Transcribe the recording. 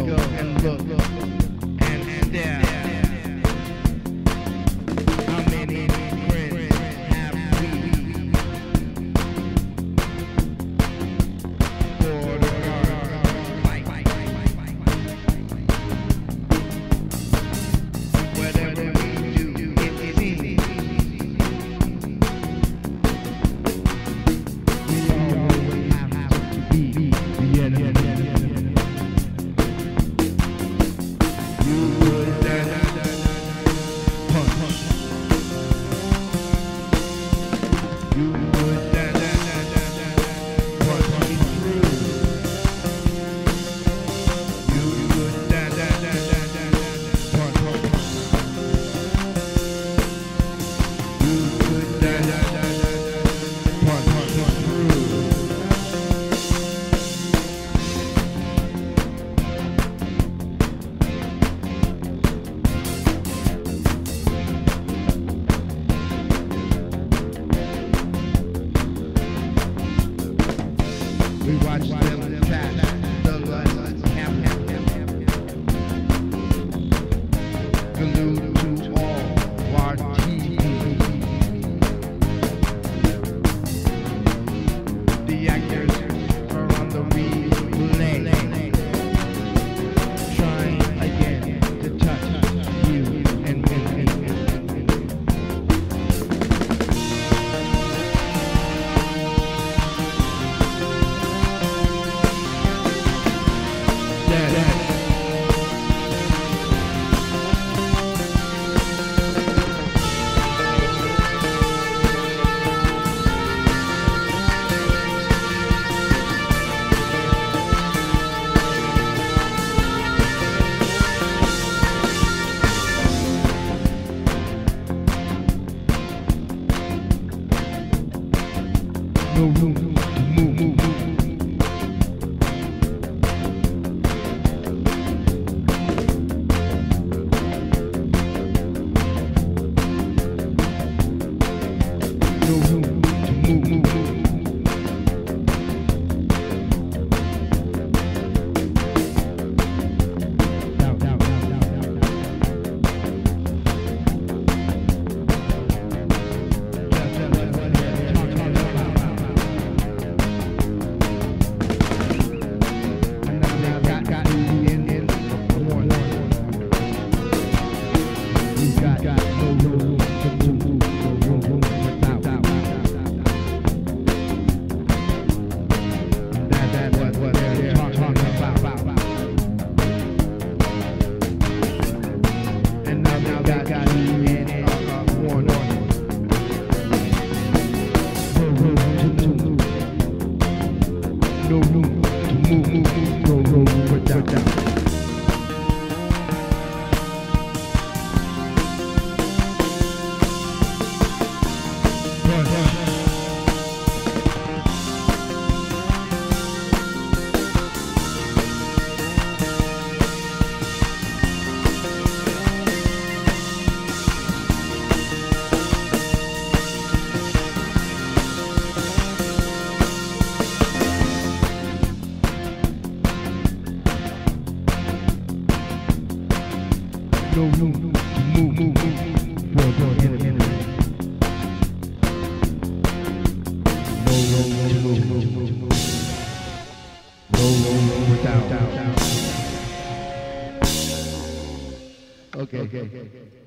and look and stare. How many friends have we for the fight? Whatever we do, it is easy. We always have to be the enemy. You would punch. You would punch me through. You would punch. You would punch through. We watch them pass the lunch camp, glued to all our TV. The actors are on the relay, trying again to touch you and me. No room to move. No room to move. Down. No room to move, no room without doubt. No room to move for the enemy. No room to move. No room without doubt. Okay.